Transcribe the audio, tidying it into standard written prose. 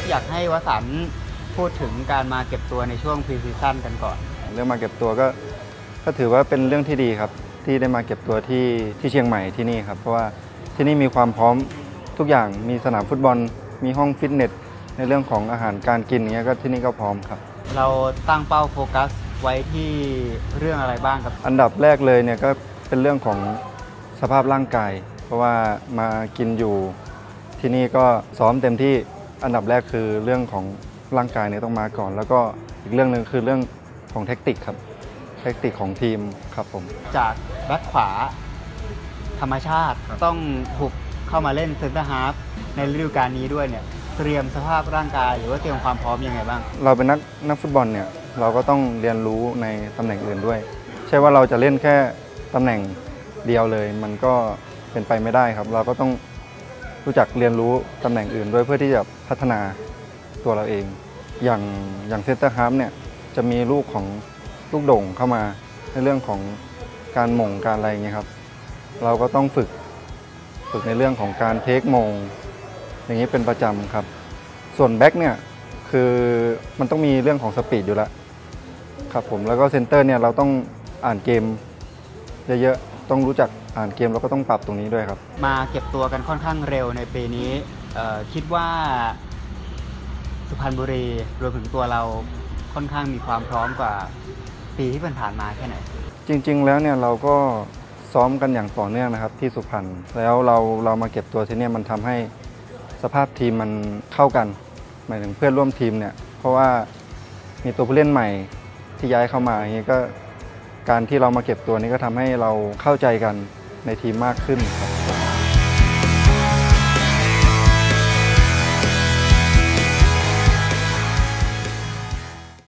ครับอยากให้วสันต์พูดถึงการมาเก็บตัวในช่วงพรีซีซั่นกันก่อนเรื่องมาเก็บตัวก็ถือว่าเป็นเรื่องที่ดีครับที่ได้มาเก็บตัวที่เชียงใหม่ที่นี่ครับเพราะว่าที่นี่มีความพร้อมทุกอย่างมีสนามฟุตบอลมีห้องฟิตเนสในเรื่องของอาหารการกินอย่างเงี้ยก็ที่นี่ก็พร้อมครับเราตั้งเป้าโฟกัสไว้ที่เรื่องอะไรบ้างครับอันดับแรกเลยเนี่ยก็เป็นเรื่องของสภาพร่างกายเพราะว่ามากินอยู่ที่นี่ก็ซ้อมเต็มที่อันดับแรกคือเรื่องของร่างกายเนี่ยต้องมาก่อน แล้วก็อีกเรื่องหนึ่งคือเรื่องของเทคนิคครับเทคนิคของทีมครับผมจากแบ็คขวาธรรมชาติต้องถูกเข้ามาเล่นเซนเตอร์ฮาล์ฟในฤดูกาลนี้ด้วยเนี่ยเตรียมสภาพร่างกายหรือว่าเตรียมความพร้อมยังไงบ้างเราเป็นนักฟุตบอลเนี่ยเราก็ต้องเรียนรู้ในตำแหน่งอื่นด้วยใช่ว่าเราจะเล่นแค่ตำแหน่งเดียวเลยมันก็เป็นไปไม่ได้ครับเราก็ต้องรู้จักเรียนรู้ตำแหน่งอื่นด้วยเพื่อที่จะพัฒนาตัวเราเองอย่างเซนเตอร์ฮาล์ฟเนี่ยจะมีลูกโด่งเข้ามาในเรื่องของการหม่งการอะไรอย่างเงี้ยครับเราก็ต้องฝึกในเรื่องของการเทคมงอย่างนี้เป็นประจำครับส่วนแบ็กเนี่ยคือมันต้องมีเรื่องของสปีดอยู่แล้วครับผมแล้วก็เซนเตอร์เนี่ยเราต้องอ่านเกมเยอะๆต้องรู้จักอ่านเกมแล้วก็ต้องปรับตรงนี้ด้วยครับมาเก็บตัวกันค่อนข้างเร็วในปีนี้คิดว่าสุพรรณบุรีรวมถึงตัวเราค่อนข้างมีความพร้อมกว่าปีที่ผ่านมาแค่ไหนจริงๆแล้วเนี่ยเราก็ซ้อมกันอย่างต่อเนื่องนะครับที่สุพรรณแล้วเรามาเก็บตัวที่นี่มันทำให้สภาพทีมมันเข้ากันหมายถึงเพื่อนร่วมทีมเนี่ยเพราะว่ามีตัวผู้เล่นใหม่ที่ย้ายเข้ามาอย่างนี้ก็การที่เรามาเก็บตัวนี้ก็ทำให้เราเข้าใจกันในทีมมากขึ้นครับ